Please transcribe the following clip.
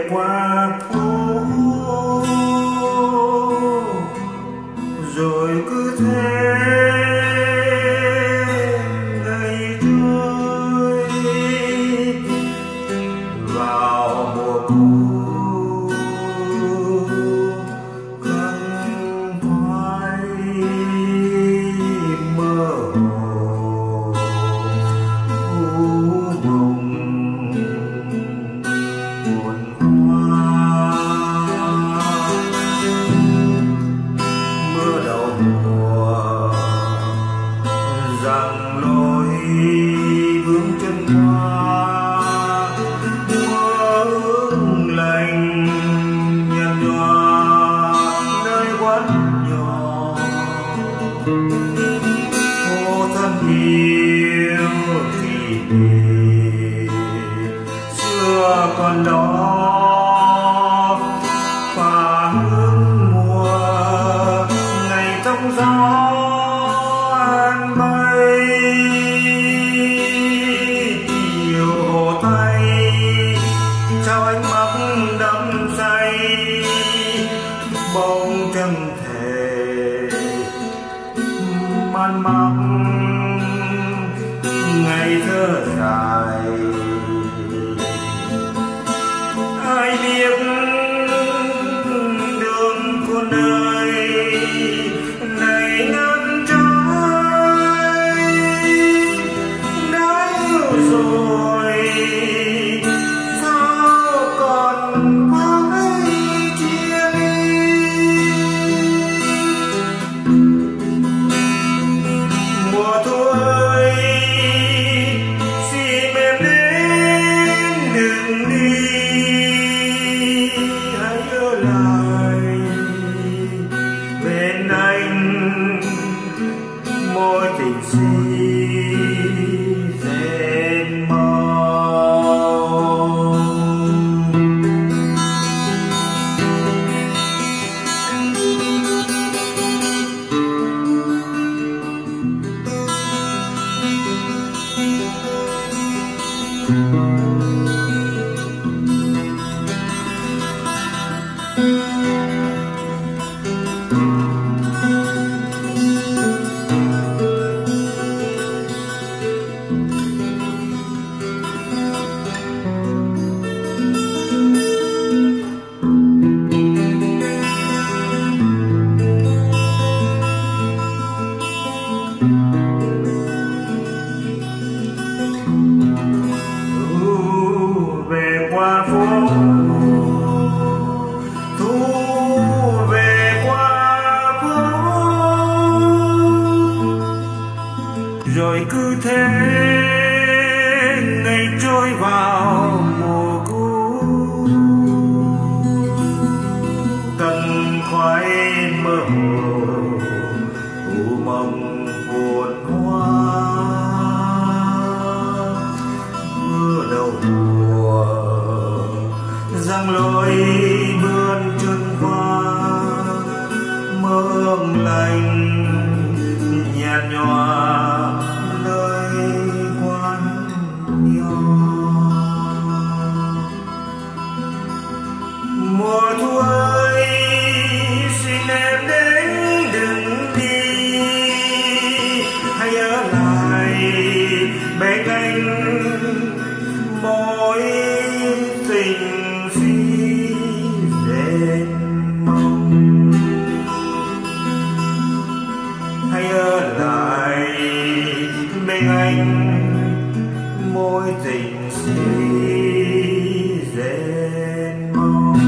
qua phố rồi cứ thế ngày trôi vào mùa thu căng thoái mơ hồ u buồn mưa đầu mùa rằng lối bước chân qua mưa ướt lạnh nhạt nhòa nơi quán nhỏ cô thân yêu thì về xưa còn đó và hương mùa ngày trong gió an bay chiều hồ tây trao ánh mắt đắm say bóng chân thể man mác ngày thơ dài ai biết đường con đời này ngăn trái đã yêu rồi sao còn phải chia ly mùa thu ơi xin em đến đừng đi hãy ở lại bên anh môi tình si rền mong. Về qua phố thu về qua phố rồi cứ thế ngày trôi vào mùa cũ tầng khoái mơ hồ u mộng buồn hoa mưa đầu mùa giăng lối vươn chân qua mơ lành nhạt nhòa nơi quán nhỏ mùa thu ơi xin em đến đừng đi hãy ở lại bên anh mối tình si rền mong hãy ở lại bên anh mối tình si rền mong.